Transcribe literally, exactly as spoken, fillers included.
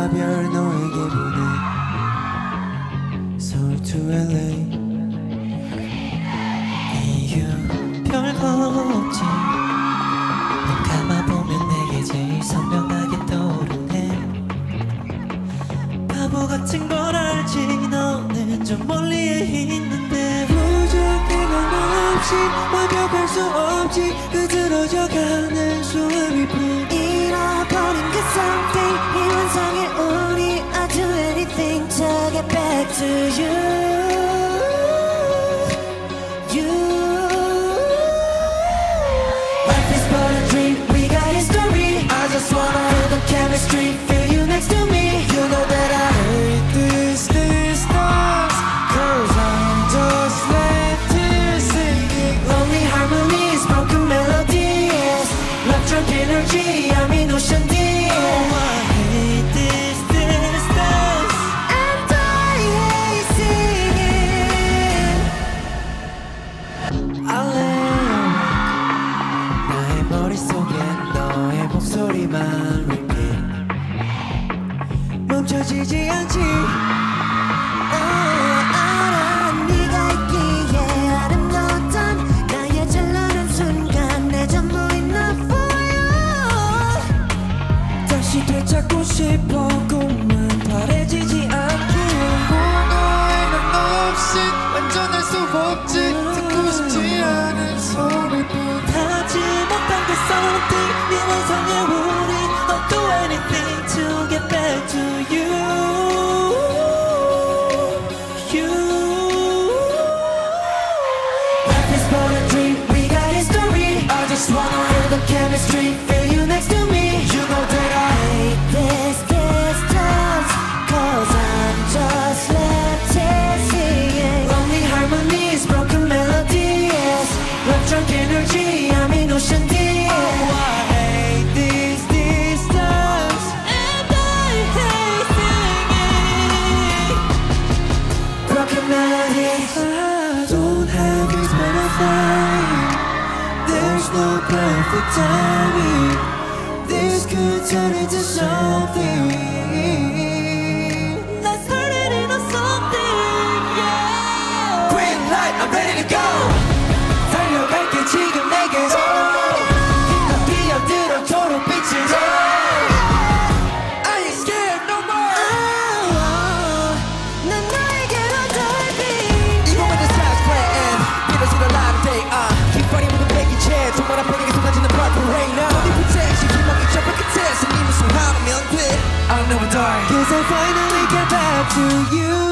별 너에게 보내 서울 to 엘에이 이유 별거 없지 눈 감아보면 내게 제일 선명하게 떠오르네 바보 같은 걸 알지 너는 좀 멀리에 있는데 부족한 건 없이 완벽할 수 없지 흐트러져가는 소음일 뿐 잃어버린 그 something 이 환상의 우리 I'd do anything to get back to you You Life is but a dream we got history I just wanna feel the chemistry feel you next to me You know that I hate this distance Cause I'm just left here singing Lonely harmonies, broken melodies Love drunk energy, I'm in ocean deep Oh, I hate this distance And I hate singing I live 나의 머릿속엔 너의 목소리만 repeat 멈춰지지 않지 Oh, 알아 네가 있기에 아름다웠던 나의 찬란한 순간 내 전부인 not for you 다시 되찾고 싶어 꿈은 바래지지 않게 너의 난 없이 완전할 수 없지 듣고 싶지 않은 소리뿐 하지 못한 그 something 네 완성의 우리 I'll do anything to get back to you You Life is but a dream we got history I just wanna feel the chemistry feel you next to me You know that I hate this distance Cause I'm just left here singing Lonely harmonies, broken melodies Love drunk energy, I'm in ocean deep Oh, I hate this distance And I hate singing Broken melodies I don't have this butterfly There's no perfect timing This could turn into something Let's turn it into something, yeah Green light, I'm ready to go 달려갈게 지금 내게로 다 뛰어들어 초록빛으로 I ain't scared no more 난 너에게로 달빛 Even when the sky's playing 비로소 더 light of day uh, Keep fighting with a begging chance 정말 앞에게 쏟아지는 purple rain now Body protection 기막이 접을 끝에 스님을 수하면 돼 I'll never die Cause I finally get back to you